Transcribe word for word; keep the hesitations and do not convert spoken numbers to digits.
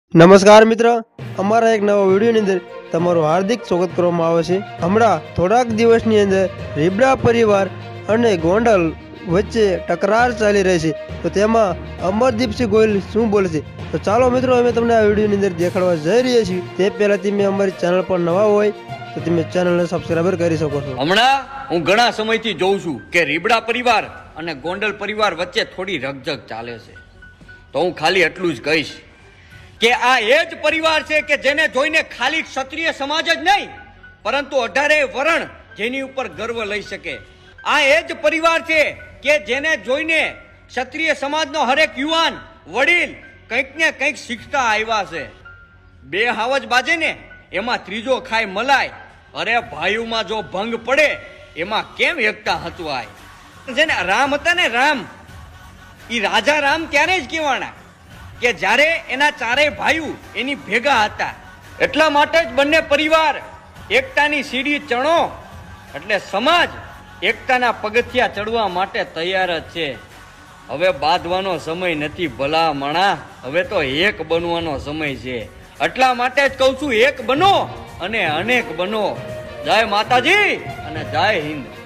નમસ્કાર મિત્ર, અમારા એક નવા વિડીયોની અંદર તમારું હાર્દિક સ્વાગત કરવામાં આવે છે। હમણાં થોડાક દિવસની અંદર રીબડા પરિવાર અને ગોંડલ વચ્ચે ટકરાર ચાલી રહી છે, તો તેમાં અમરદીપસિંહ ગોહિલ શું બોલે છે, તો ચાલો મિત્રો અમે તમને આ વિડીયોની અંદર દેખાડવા જઈ રહ્યા છીએ। તે પહેલાં તમે અમારી ચેનલ પર નવા હોય તો તમે ચેનલને સબસ્ક્રાઇબર કરી શકો છો। હમણાં હું ઘણા સમયથી જોઉં છું કે રીબડા પરિવાર અને ગોંડલ પરિવાર વચ્ચે થોડી રકઝક ચાલે છે, તો હું ખાલી એટલું જ કહીશ કે આ એ જ પરિવાર છે કે જેને જોઈને ખાલી ક્ષત્રિય સમાજ જ નહીં પરંતુ અઢારે વરણ જેની ઉપર ગર્વ લઈ શકે। આ એ જ પરિવાર છે કે જેને જોઈને ક્ષત્રિય સમાજનો હરેક યુવાન વડીલ કંઈક ને કંઈક શીખતા આવ્યા છે। બે હાવજ બાજે ને એમાં ત્રીજો ખાય મલાય, અરે ભાઈઓમાં જો ભંગ પડે એમાં કેમ એકતા હતવાય। જેને રામ હતા ને રામ, એ રાજા રામ ત્યારે જ કહેવાના કે જ્યારે એના ચારેય ભાઈઓ એની ભેગા હતા। એટલા માટે જ બંને પરિવાર એકતાની સીડી ચણો એટલે સમાજ એકતાના પગથિયા ચડવા માટે તૈયાર જ છે। હવે બાંધવાનો સમય નથી ભલા માણા, હવે તો એક બનવાનો સમય છે। એટલા માટે જ કહું છું, એક બનો અને અનેક બનો। જય માતાજી અને જય હિન્દ।